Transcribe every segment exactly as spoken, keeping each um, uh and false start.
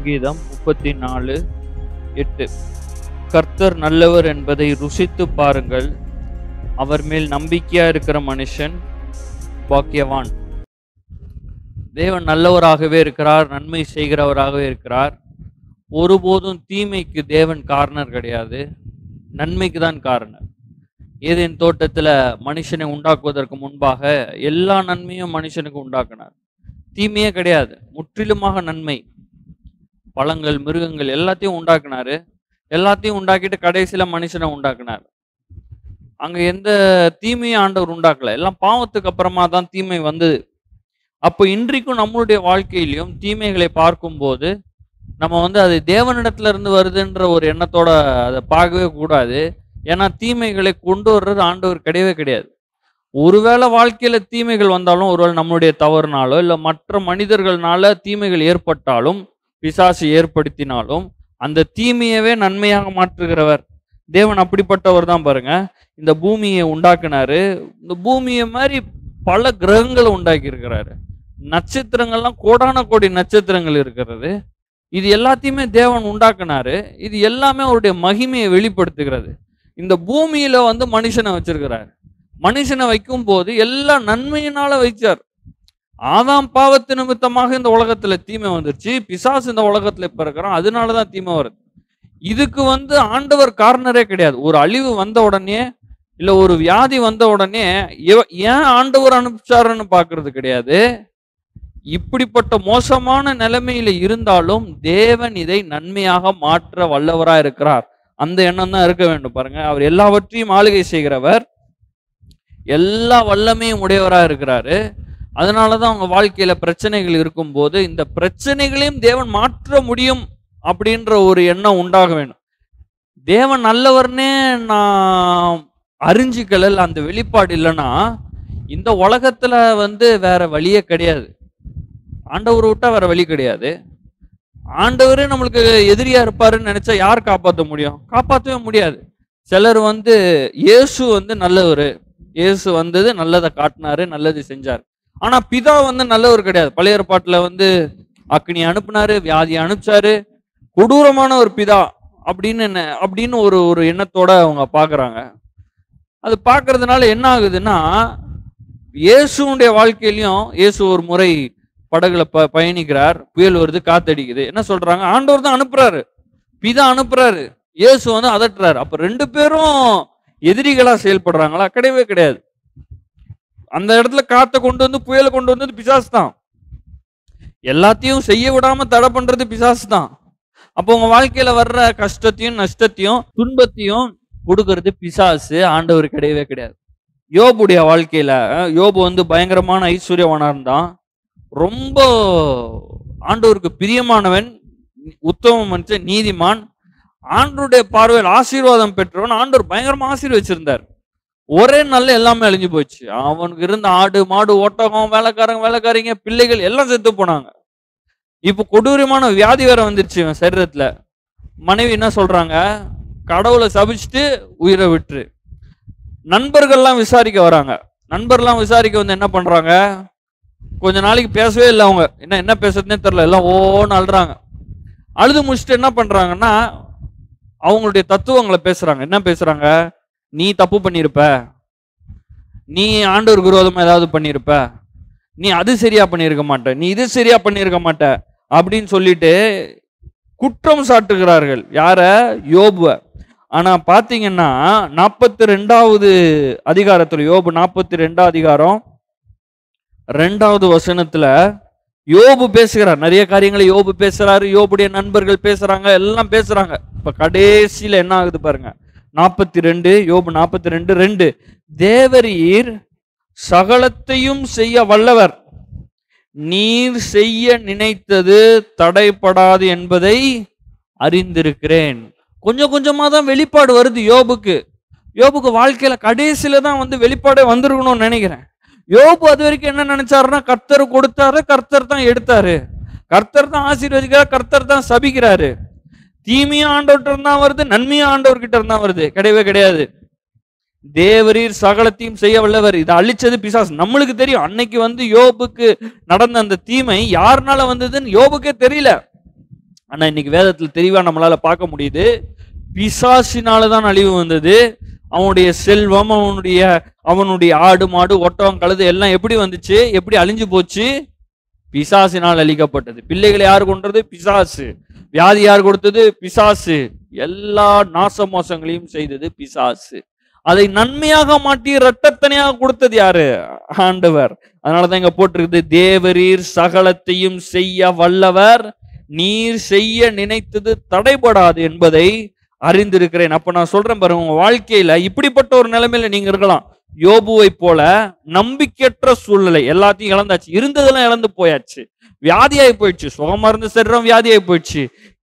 சங்கீதம் முப்பத்தி நாலு எட்டு. கர்த்தர் நல்லவர் என்பதை ருசித்து பாருங்கள், அவர் மேல் நம்பிக்கையா இருக்கிற மனுஷன் பாக்கியவான். தேவன் நல்லவராகவே இருக்கிறார், நன்மை செய்கிறவராகவே இருக்கிறார். ஒருபோதும் தீமைக்கு தேவன் காரணர் கிடையாது, நன்மைக்கு தான் காரணர். ஏதேன் தோட்டத்துல மனுஷனை உண்டாக்குவதற்கு முன்பாக எல்லா நன்மையும் மனுஷனுக்கு உண்டாக்கினார். தீமையே கிடையாது, முற்றிலுமாக நன்மை. பழங்கள், மிருகங்கள் எல்லாத்தையும் உண்டாக்குனாரு. எல்லாத்தையும் உண்டாக்கிட்டு கடைசியில மனுஷனை உண்டாக்குனார். அங்க எந்த தீமையும் ஆண்டவர் உண்டாக்கல, எல்லாம் பாவத்துக்கு அப்புறமா தான் தீமை வந்தது. அப்போ இன்றைக்கும் நம்மளுடைய வாழ்க்கையிலையும் தீமைகளை பார்க்கும்போது நம்ம வந்து அது தேவனிடத்துல இருந்து வருதுன்ற ஒரு எண்ணத்தோட அதை பார்க்கவே கூடாது. ஏன்னா தீமைகளை கொண்டு வர்றது ஆண்டவர் கிடையவே கிடையாது. ஒருவேளை வாழ்க்கையில தீமைகள் வந்தாலும், ஒருவேளை நம்மளுடைய தவறுனாலோ இல்லை மற்ற மனிதர்கள்னால தீமைகள் ஏற்பட்டாலும், பிசாசு ஏற்படுத்தினாலும், அந்த தீமையவே நன்மையாக மாற்றுகிறவர் தேவன். அப்படிப்பட்டவர் தான். பாருங்க, இந்த பூமியை உண்டாக்குனாரு. இந்த பூமியை மாதிரி பல கிரகங்களை உண்டாக்கி இருக்கிறாரு. நட்சத்திரங்கள்லாம் கோடான கோடி நட்சத்திரங்கள் இருக்கிறது. இது எல்லாத்தையுமே தேவன் உண்டாக்குனாரு. இது எல்லாமே அவருடைய மகிமையை வெளிப்படுத்துகிறது. இந்த பூமியில வந்து மனுஷனை வச்சிருக்கிறாரு. மனுஷனை வைக்கும் போது எல்லா நன்மையினால வைச்சார். ஆதாம் பாவத்து நிமித்தமாக இந்த உலகத்துல தீமை வந்துருச்சு. பிசாசு இந்த உலகத்துல இப்ப இருக்கிறான், அதனாலதான் தீமை வருது. இதுக்கு வந்து ஆண்டவர் காரணரே கிடையாது. ஒரு அழிவு வந்த உடனே இல்ல ஒரு வியாதி வந்த உடனே ஏன் ஆண்டவர் அனுப்பிச்சாருன்னு பாக்குறது கிடையாது. இப்படிப்பட்ட மோசமான நிலைமையில இருந்தாலும் தேவன் இதை நன்மையாக மாற்ற வல்லவரா இருக்கிறார். அந்த எண்ணம் தான் இருக்க வேண்டும். பாருங்க, அவர் எல்லாவற்றையும் ஆளுகை செய்கிறவர், எல்லா வல்லமையும் உடையவரா இருக்கிறாரு. அதனாலதான் அவங்க வாழ்க்கையில பிரச்சனைகள் இருக்கும் போது இந்த பிரச்சனைகளையும் தேவன் மாற்ற முடியும் அப்படின்ற ஒரு எண்ணம் உண்டாக வேண்டும். தேவன் நல்லவர்னே நான் அறிஞ்சிக்கல, அந்த வெளிப்பாடு இல்லைன்னா இந்த உலகத்துல வந்து வேற வழியே கிடையாது. ஆண்டவர் விட்டா வேற வழி கிடையாது. ஆண்டவரே நம்மளுக்கு எதிரியா இருப்பாருன்னு நினைச்சா யார் காப்பாற்ற முடியும்? காப்பாற்றவே முடியாது. சிலர் வந்து இயேசு வந்து நல்லவர், இயேசு வந்தது நல்லதை காட்டினாரு, நல்லது செஞ்சார். ஆனா பிதா வந்து நல்லவர் கிடையாது. பழைய ஏற்பாட்டுல வந்து அக்னி அனுப்புனாரு, வியாதி அனுப்பிச்சாரு, கொடூரமான ஒரு பிதா அப்படின்னு என்ன அப்படின்னு ஒரு ஒரு எண்ணத்தோட அவங்க பாக்குறாங்க. அது பார்க்கறதுனால என்ன ஆகுதுன்னா, இயேசுடைய வாழ்க்கையிலையும் இயேசு ஒரு முறை படகுல ப பயணிக்கிறார். புயல் வருது, காத்தடிக்குது. என்ன சொல்றாங்க? ஆண்டவர் தான் அனுப்புறாரு, பிதா அனுப்புறாரு, இயேசு வந்து அதட்டுறாரு. அப்ப ரெண்டு பேரும் எதிரிகளா செயல்படுறாங்களா? கிடையவே கிடையாது. அந்த இடத்துல காத்த கொண்டு வந்து புயலை கொண்டு வந்தது பிசாசு தான். எல்லாத்தையும் செய்ய விடாம தடை பண்றது பிசாசு தான். அப்போ உங்க வாழ்க்கையில வர்ற கஷ்டத்தையும் நஷ்டத்தையும் துன்பத்தையும் கொடுக்கறது பிசாசு, ஆண்டவர் கிடையவே கிடையாது. யோபுடைய வாழ்க்கையில யோபு வந்து பயங்கரமான ஐஸ்வர்யவானா இருந்தான். ரொம்ப ஆண்டவருக்கு பிரியமானவன், உத்தம மனுஷன், நீதிமான், ஆண்டவருடைய பார்வையில் ஆசீர்வாதம் பெற்றவன். ஆண்டவர் பயங்கரமா ஆசீர்வச்சிருந்தார். ஒரே நாள்ல எல்லாமே அழிஞ்சு போச்சு. அவனுக்கு இருந்த ஆடு மாடு ஒட்டகம் வேலைக்காரங்க வேலைக்காரிங்க பிள்ளைகள் எல்லாம் செத்து போனாங்க. இப்ப கொடூரமான வியாதி வேற வந்துருச்சு இவன் சரீரத்துல. மனைவி என்ன சொல்றாங்க? கடவுளை சபிச்சுட்டு உயிரை விட்டுரு. நண்பர்கள்லாம் விசாரிக்க வராங்க. நண்பர்லாம் விசாரிக்க வந்து என்ன பண்றாங்க? கொஞ்ச நாளைக்கு பேசவே இல்லை. அவங்க என்ன என்ன பேசுறதுன்னே தெரியல, எல்லாம் ஓன்னு அழுறாங்க. அழுது முடிச்சுட்டு என்ன பண்றாங்கன்னா அவங்களுடைய தத்துவங்களை பேசுறாங்க. என்ன பேசுறாங்க? நீ தப்பு பண்ணிருப்ப, நீ ஆண்டவருக்கு விரோதமா ஏதாவது பண்ணிருப்ப, நீ அது சரியா பண்ணிருக்க மாட்ட, நீ இது சரியா பண்ணிருக்க மாட்ட அப்படின்னு சொல்லிட்டு குற்றம் சாட்டுகிறார்கள். யார? யோபுவ. ஆனா பாத்தீங்கன்னா நாற்பத்தி ரெண்டாவது அதிகாரத்துல, யோபு நாற்பத்தி ரெண்டாவது அதிகாரம் ரெண்டாவது வசனத்துல யோபு பேசுகிறார். நிறைய காரியங்களை யோபு பேசுறாரு, யோபுடைய நண்பர்கள் பேசுறாங்க, எல்லாம் பேசுறாங்க. இப்ப கடைசியில என்ன ஆகுது பாருங்க. நாற்பத்தி ரெண்டு யோபு நாற்பத்தி ரெண்டு ரெண்டு. தேவரீர் சகலத்தையும் செய்ய வல்லவர், நீர் செய்ய நினைத்தது தடைப்படாது என்பதை அறிந்திருக்கிறேன். கொஞ்சம் கொஞ்சமா தான் வெளிப்பாடு வருது யோபுக்கு. யோபுக்கு வாழ்க்கையில கடைசியில தான் வந்து வெளிப்பாடே வந்திருக்கணும்னு நினைக்கிறேன். யோபு அது வரைக்கும் என்ன நினைச்சாருன்னா, கர்த்தர் கொடுத்தாரு, கர்த்தர் தான் எடுத்தாரு, கர்த்தர் தான் ஆசீர்வதிக்கிறார், கர்த்தர் தான் சபிக்கிறாரு. தீமையும் ஆண்டவர்கிட்ட இருந்தா வருது, நன்மையும் ஆண்டவர்கிட்ட இருந்தா வருது. கிடையவே கிடையாது. தேவரீர் சகலத்தையும் செய்ய வல்லவர். இதை அழிச்சது பிசாசு. நம்மளுக்கு தெரியும் அன்னைக்கு வந்து யோபுக்கு நடந்த அந்த தீமை யாருனால வந்ததுன்னு யோபுக்கே தெரியல. ஆனா இன்னைக்கு வேதத்துல தெளிவா நம்மளால பார்க்க முடியுது, பிசாசினாலதான் அழிவு வந்தது. அவனுடைய செல்வம், அவனுடைய அவனுடைய ஆடு மாடு ஒட்டகம் கழுது எல்லாம் எப்படி வந்துச்சு, எப்படி அழிஞ்சு போச்சு? பிசாசினால் அழிக்கப்பட்டது. பிள்ளைகளை யார் கொன்றது? பிசாசு. வியாதி யார் கொடுத்தது? பிசாசு. எல்லா நாச மோசங்களையும் செய்தது பிசாசு. அதை நன்மையாக மாற்றி இரட்டத்தனையாக கொடுத்தது யாரு? ஆண்டவர். அதனாலதான் இங்க போட்டிருக்குது, தேவரீர் சகலத்தையும் செய்ய வல்லவர், நீர் செய்ய நினைத்தது தடைபடாது என்பதை அறிந்திருக்கிறேன். அப்ப நான் சொல்றேன் பாருங்க, உங்க வாழ்க்கையில இப்படிப்பட்ட ஒரு நிலைமையில நீங்க இருக்கலாம். யோபுவை போல நம்பிக்கையற்ற சூழ்நிலை, எல்லாத்தையும் இழந்தாச்சு, இருந்ததெல்லாம் இழந்து போயாச்சு, வியாதியாய் போயிடுச்சு, சுகமா இருந்த சரீரம் வியாதியாய் போயிடுச்சு,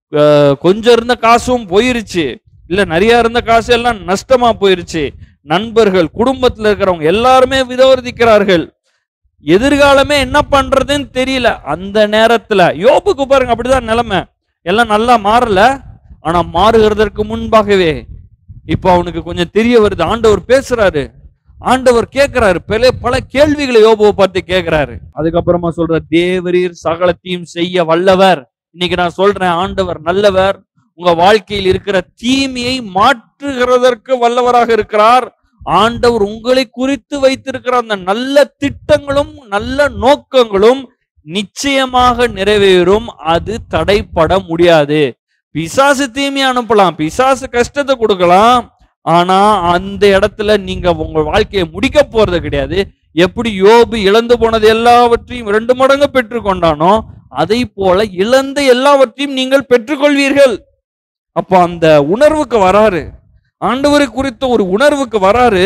கொஞ்சம் இருந்த காசும் போயிருச்சு, இல்ல நிறைய இருந்த காசு எல்லாம் நஷ்டமா போயிருச்சு, நண்பர்கள் குடும்பத்துல இருக்கிறவங்க எல்லாருமே விரோதிக்கிறார்கள், எதிர்காலமே என்ன பண்றதுன்னு தெரியல. அந்த நேரத்துல யோபுக்கு பாருங்க அப்படிதான் நிலைமை. எல்லாம் நல்லா மாறல, ஆனா மாறுகிறதற்கு முன்பாகவே இப்ப அவனுக்கு கொஞ்சம் தெரிய வருது. ஆண்டவர் பேசுறாரு, ஆண்டவர் கேட்கிறாரு, பல பல கேள்விகளை யோபுவை பார்த்து கேட்கிறாரு. அதுக்கப்புறமா சொல்ற, தேவரீர் சகலத்தையும் செய்ய வல்லவர். இன்னைக்கு நான் சொல்றேன், ஆண்டவர் நல்லவர். உங்க வாழ்க்கையில் இருக்கிற தீமையை மாற்றுகிறதற்கு வல்லவராக இருக்கிறார். ஆண்டவர் உங்களை குறித்து வைத்திருக்கிற அந்த நல்ல திட்டங்களும் நல்ல நோக்கங்களும் நிச்சயமாக நிறைவேறும். அது தடைப்பட முடியாது. பிசாசு தீமையை அனுப்பலாம், பிசாசு கஷ்டத்தை கொடுக்கலாம், ஆனா அந்த இடத்துல நீங்க உங்க வாழ்க்கையை முடிக்க போறது கிடையாது. எப்படி யோபு இழந்து போனது எல்லாவற்றையும் இரண்டு மடங்கு பெற்றுக்கொண்டானோ, அதை போல இழந்த எல்லாவற்றையும் நீங்கள் பெற்றுக்கொள்வீர்கள். அப்ப அந்த உணர்வுக்கு வராரு, ஆண்டவரை குறித்த ஒரு உணர்வுக்கு வராரு.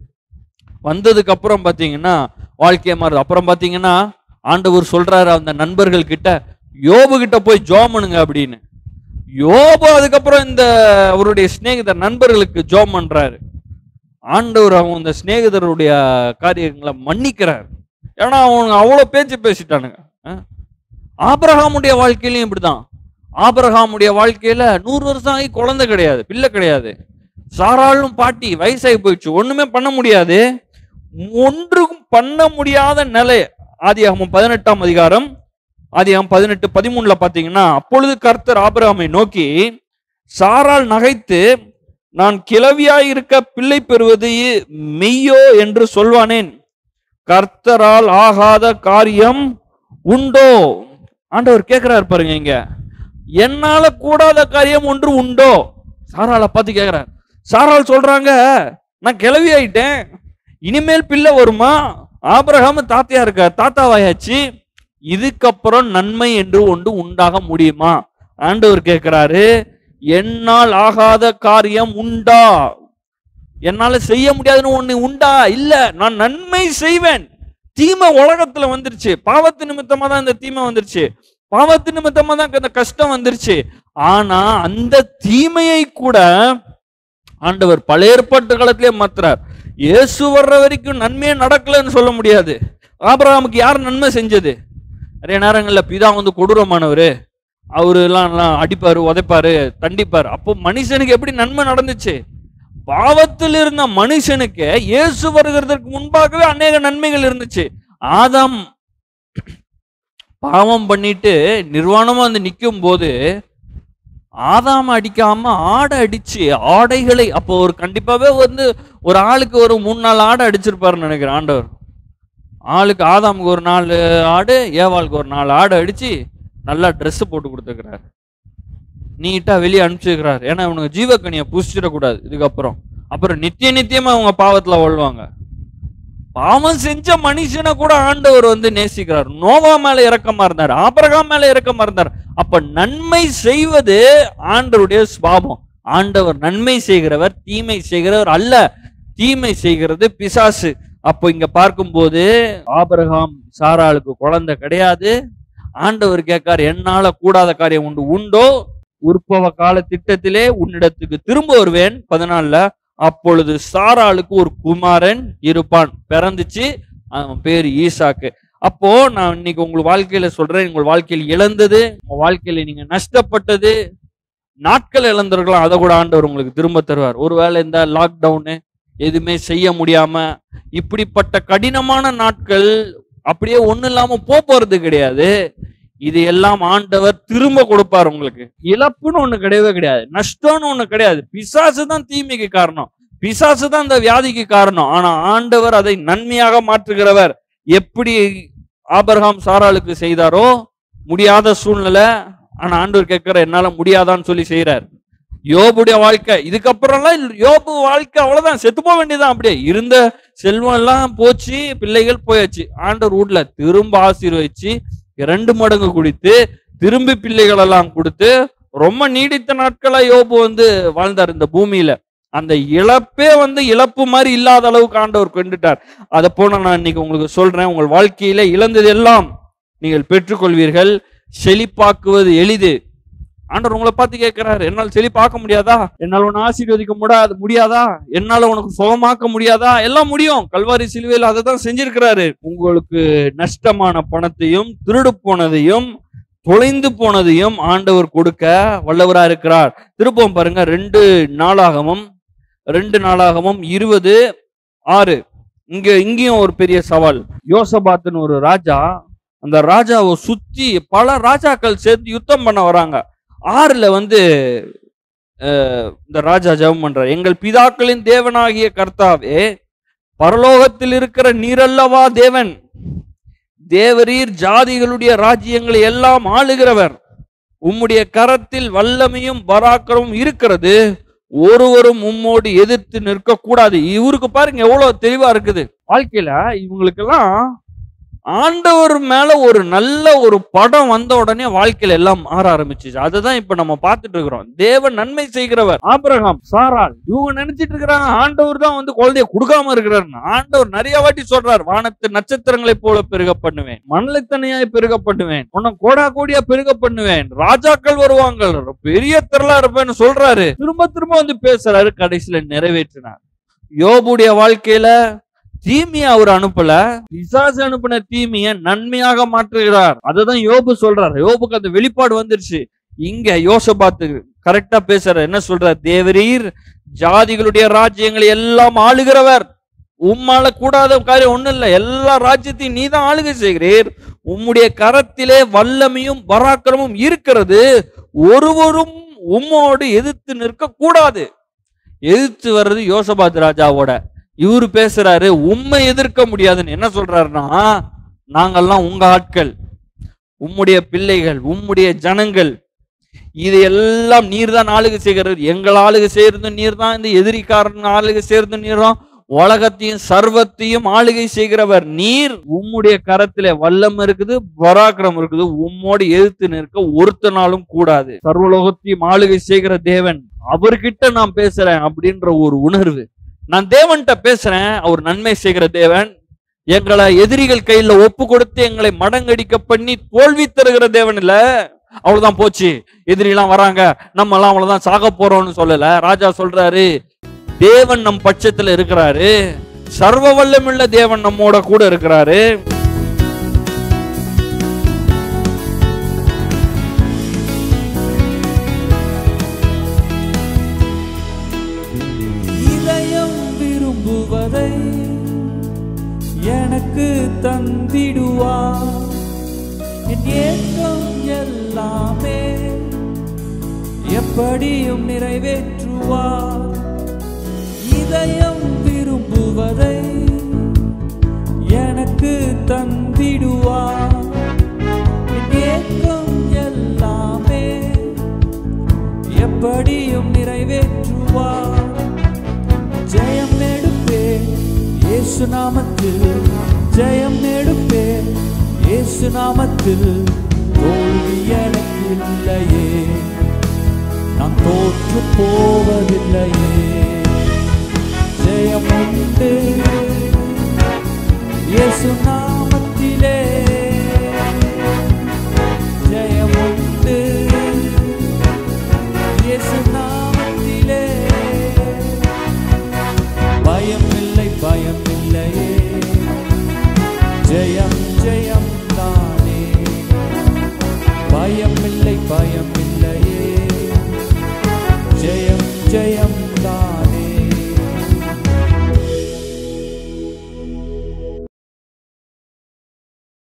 வந்ததுக்கு அப்புறம் பாத்தீங்கன்னா வாழ்க்கைய மாறுது. அப்புறம் பாத்தீங்கன்னா ஆண்டவர் சொல்றாரு அந்த நண்பர்கள் கிட்ட, யோபு கிட்ட போய் ஜெபம் பண்ணுங்க அப்படின்னு. யோபு அதுக்கப்புறம் இந்த அவருடைய சிநேகிதர் நண்பர்களுக்கு ஜெபம் பண்றாரு. ஆண்டவர் அவங்க இந்த சிநேகிதருடைய காரியங்களை மன்னிக்கிறார். ஏன்னா அவங்க அவ்வளவு பேச்சு பேசிட்டானுங்க. ஆபிரகாமுடைய வாழ்க்கையிலையும் இப்படிதான். ஆபிரகாமுடைய வாழ்க்கையில நூறு வருஷம் ஆகி குழந்தை கிடையாது, பிள்ளை கிடையாது. சாராளும் பாட்டி வயசாகி போயிடுச்சு, ஒண்ணுமே பண்ண முடியாது, ஒன்றும் பண்ண முடியாத நிலை. ஆதியாகமம் பதினெட்டாம் அதிகாரம் ஆதியாகமம் பதினெட்டு பதிமூணுல பாத்தீங்கன்னா, அப்பொழுது கர்த்தர் ஆபிரகாமை நோக்கி, சாராள் நகைத்து நான் கிழவியாய் இருக்க பிள்ளை பெறுவது மெய்யோ என்று சொல்வானேன், கர்த்தரால் ஆகாத காரியம் உண்டோ? ஆண்டவர் கேட்கிறார் பாருங்க, இங்க என்னால கூடாத காரியம் ஒன்று உண்டோ? சாராளை பார்த்து கேட்கிறார். சாராள் சொல்றாங்க, நான் கிழவி ஆயிட்டேன், இனிமேல் பிள்ளை வருமா? ஆபிரகாம் தாத்தையா இருக்க, தாத்தாவாயாச்சு, இதுக்கப்புறம் நன்மை என்று ஒன்று உண்டாக முடியுமா? ஆண்டவர் கேட்கிறாரு, என்னால் ஆகாத காரியம் உண்டா? என்னால செய்ய முடியாதுன்னு ஒண்ணு உண்டா? இல்ல, நான் நன்மை செய்வேன். தீமை உலகத்துல வந்துருச்சு, பாவத்து நிமித்தமா தான் இந்த தீமை வந்துருச்சு, பாவத்து நிமித்தமா தான் இந்த கஷ்டம் வந்துருச்சு. ஆனா அந்த தீமையை கூட ஆண்டவர் பழைய ஏற்பாட்டு காலத்திலே மாத்துறார். இயேசு வர்ற வரைக்கும் நன்மையே நடக்கலன்னு சொல்ல முடியாது. ஆபிரகாமுக்கு யார் நன்மை செஞ்சது? நிறைய நேரங்கள்ல பிதா வந்து கொடூரமானவரு, அவரு எல்லாம் அடிப்பாரு, உதைப்பாரு, தண்டிப்பாரு. அப்போ மனுஷனுக்கு எப்படி நன்மை நடந்துச்சு? பாவத்தில் இருந்த மனுஷனுக்கு இயேசு வருகிறதுக்கு முன்பாகவே அநேக நன்மைகள் இருந்துச்சு. ஆதாம் பாவம் பண்ணிட்டு நிர்வாணமா வந்து நிற்கும் போது ஆதாம அடிக்காம ஆடை அடிச்சு ஆடைகளை, அப்போ ஒரு கண்டிப்பாவே வந்து ஒரு ஆளுக்கு ஒரு மூணு நாலு ஆடை அடிச்சிருப்பாருன்னு நினைக்கிறேன் ஆண்டவர். ஆளுக்கு ஆதாமுக்கு ஒரு நாலு ஆடு, ஏவாளுக்கு ஒரு நாலு ஆடு அடிச்சு நல்லா ட்ரெஸ் போட்டு கொடுத்துக்கிறாரு, நீட்டா வெளியே அனுப்பிச்சுக்கிறாரு. ஏன்னா இவனுக்கு ஜீவக்கனியை புசிச்சிடக்கூடாது இதுக்கப்புறம். அப்புறம் நித்திய நித்தியமா அவங்க பாவத்துல வாழ்வாங்க. பாவம் செஞ்ச மனுஷனை கூட ஆண்டவர் வந்து நேசிக்கிறார். நோவா மேல இரக்கமா இருந்தார், ஆபிரகாம் மேல இரக்கமா இருந்தார். அப்ப நன்மை செய்வது ஆண்டவருடைய சுபாவம். ஆண்டவர் நன்மை செய்கிறவர், தீமை செய்கிறவர் அல்ல. தீமை செய்கிறது பிசாசு. அப்போ இங்க பார்க்கும்போது ஆபிரகாம் சாராளுக்கு குழந்தை கிடையாது. ஆண்டவர் கேட்கார், என்னால கூடாத காரியம் உண்டு உண்டோ? உற்பவ கால திட்டத்திலே உன்னிடத்துக்கு திரும்ப வருவேன். பதினாலுல, அப்பொழுது சாராளுக்கு ஒரு குமாரன் இருப்பான். பிறந்துச்சு, அவன் பேரு ஈசாக்கு. அப்போ நான் இன்னைக்கு உங்க வாழ்க்கையில சொல்றேன், உங்கள் வாழ்க்கையில் இழந்தது, உங்க வாழ்க்கையில நீங்க நஷ்டப்பட்டது, நாட்கள் இழந்திருக்கலாம், அதை கூட ஆண்டவர் உங்களுக்கு திரும்ப தருவார். ஒருவேளை இந்த லாக்டவுனு எதுவுமே செய்ய முடியாம இப்படிப்பட்ட கடினமான நாட்கள் அப்படியே ஒண்ணு இல்லாம போறது கிடையாது. இது எல்லாம் ஆண்டவர் திரும்ப கொடுப்பார் உங்களுக்கு. இழப்புன்னு ஒண்ணு கிடையவே கிடையாது, நஷ்டம்னு ஒண்ணு கிடையாது. பிசாசு தான் தீமைக்கு காரணம், பிசாசு தான் இந்த வியாதிக்கு காரணம். ஆனா ஆண்டவர் அதை நன்மையாக மாற்றுகிறவர். எப்படி ஆபிரகாம் சாராளுக்கு செய்தாரோ, முடியாத சூழ்நிலை, ஆனா ஆண்டவர் கேட்கிற என்னால முடியாதான்னு சொல்லி செய்யறார். யோபுடைய வாழ்க்கை இதுக்கப்புறம்லாம் யோபு வாழ்க்கை அவ்வளவுதான், செத்து போக வேண்டியதான். அப்படியே இருந்த செல்வம் எல்லாம் போச்சு, பிள்ளைகள் போயாச்சு. ஆண்டவர் வீட்டுல திரும்ப ஆசீர்வதிச்சு இரண்டு மடங்கு குடித்து திரும்பி பிள்ளைகள் எல்லாம் கொடுத்து ரொம்ப நீடித்த நாட்களா யோபு வந்து வாழ்ந்தார் இந்த பூமியில. அந்த இழப்பே வந்து இழப்பு மாதிரி இல்லாத அளவுக்கு ஆண்டவர் கொண்டுட்டார். அதை போன நான் இன்னைக்கு உங்களுக்கு சொல்றேன், உங்கள் வாழ்க்கையில இழந்தது எல்லாம் நீங்கள் பெற்றுக்கொள்வீர்கள். செழிப்பாக்குவது எளிது. ஆண்டவர் உங்களை பார்த்து கேட்கிறாரு, என்னால் செழிப்பாக்க முடியாதா? என்னால் உன்னை ஆசீர்வதிக்க முடியாது முடியாதா? என்னால உனக்கு சுகமாக்க முடியாதா? எல்லாம் முடியும். கல்வாரி சிலுவையில் அதை தான் செஞ்சிருக்கிறாரு. உங்களுக்கு நஷ்டமான பணத்தையும் திருடு போனதையும் தொலைந்து போனதையும் ஆண்டவர் கொடுக்க வல்லவரா இருக்கிறார். திருப்பம் பாருங்க, ரெண்டு நாளாகமும் ரெண்டு நாளாகமும் இருபது ஆறு. இங்க இங்கேயும் ஒரு பெரிய சவால். யோசபாத்துன்னு ஒரு ராஜா, அந்த ராஜாவை சுத்தி பல ராஜாக்கள் சேர்த்து யுத்தம் பண்ண வராங்க. ஆறுல வந்து இந்த ராஜா ஜெபம் பண்றார், எங்கள் பிதாக்களின் தேவனாகிய கர்த்தாவே, பரலோகத்தில் இருக்கிற நீரல்லவா தேவன், தேவரீர் ஜாதிகளுடைய ராஜ்யங்களை எல்லாம் ஆளுகிறவர், உம்முடைய கரத்தில் வல்லமையும் பராக்கிரமும் இருக்கிறது, ஒருவரும் உம்மோடு எதிர்த்து நிற்க கூடாது. இவருக்கு பாருங்க எவ்வளவு தெளிவா இருக்குது. வாழ்க்கையில இவங்களுக்கெல்லாம் ஆண்டவர் மேல ஒரு நல்ல ஒரு படம் வந்த உடனே வாழ்க்கையில எல்லாம் மாற ஆரம்பிச்சிச்சு. அதுதான் இப்ப நம்ம பார்த்துட்டு இருக்கிறோம். தேவன் நன்மை செய்கிறவர். ஆபிரகாம் சாராள் இவங்க நினைச்சிட்டு இருக்கிறாங்க ஆண்டவர் தான் வந்து குழந்தைய கொடுக்காம இருக்கிறார். ஆண்டவர் நிறைய வாட்டி சொல்றார், வானத்து நட்சத்திரங்களை போல பெருக பண்ணுவேன், மணலைத்தனையாய் பெருக பண்ணுவேன், உன்னை கோடா கோடியா பெருக பண்ணுவேன், ராஜாக்கள் வருவாங்க, பெரிய திரளா இருப்பேன்னு சொல்றாரு. திரும்ப திரும்ப வந்து பேசுறாரு, கடைசியில நிறைவேற்றினார். யோபுடைய வாழ்க்கையில தீமையை அவர் அனுப்பல, பிசாசு அனுப்பின தீமையை நன்மையாக மாற்றுகிறார். அததான் யோபு சொல்றார். யோபுக்கு அந்த வெளிப்பாடு வந்துருச்சு. இங்க யோசபாத்து கரெக்டா பேசுற, என்ன சொல்றார்? தேவரீர் ஜாதிகளுடைய ராஜ்யங்களை எல்லாம் ஆளுகிறவர், உம்மால கூடாத காரியம் ஒண்ணு இல்ல, எல்லா ராஜ்யத்தையும் நீ தான் ஆளுகை செய்கிறீர், உம்முடைய கரத்திலே வல்லமையும் பராக்கிரமும் இருக்கிறது, ஒருவரும் உம்மோடு எதிர்த்து நிற்க கூடாது. எதிர்த்து வர்றது யோசபாத் ராஜாவோட. இவரு பேசுறாரு, உண்மை எதிர்க்க முடியாதுன்னு. என்ன சொல்றாருன்னா, நாங்கெல்லாம் உங்க ஆட்கள், உம்முடைய பிள்ளைகள், உம்முடைய ஜனங்கள், இது எல்லாம் நீர் தான் ஆளுகை செய்கிறது, எங்கள் ஆளுகை செய்யறது நீர் தான், இந்த எதிரிக்காரன் ஆளுகை செய்யறது நீர் தான், உலகத்தையும் சர்வத்தையும் ஆளுகை செய்கிறவர் நீர், உம்முடைய கரத்திலே வல்லம் இருக்குது, பராக்கிரம் இருக்குது, உம்மோடு எதிர்த்து நிற்க ஒருத்த நாளும் கூடாது. சர்வலோகத்தையும் ஆளுகை செய்கிற தேவன், அவர்கிட்ட நான் பேசுறேன் அப்படின்ற ஒரு உணர்வு. நான் தேவன்கிட்ட பேசுறேன், அவர் நன்மை செய்கிற தேவன், எங்களை எதிரிகள் கையில ஒப்பு கொடுத்து எங்களை மடங்கடிக்க பண்ணி தோல்வி தருகிற தேவன் இல்ல. அவ்வளவுதான் போச்சு, எதிரி எல்லாம் வராங்க, நம்ம எல்லாம் அவ்வளவுதான் சாக போறோம்னு சொல்லல. ராஜா சொல்றாரு, தேவன் நம் பட்சத்துல இருக்கிறாரு, சர்வ வல்லமுள்ள தேவன் நம்மோட கூட இருக்கிறாரு. எனக்கு தந்திடுவார், என் ஏக்கம் எல்லாமே எப்படியும் நிறைவேற்றுவார். இதயம் விரும்புவதை எனக்கு தந்திடுவார், என் ஏக்கம் எல்லாமே எப்படியும் நிறைவேற்றுவார். ஜெயம் எடுப்பேன் இயேசு நாமத்தில், ஜெயம் எடுப்பேன் இயேசு நாமத்தில், தோல்வி எனக்கு இல்லையே, நான் தோற்று போவதில்லையே. ஜெயம் உண்டு இயேசு நாமத்திலே, ஜெயம் உண்டு இயேசு நாமத்திலே. பயம் இல்லை, பயம் இல்லையே,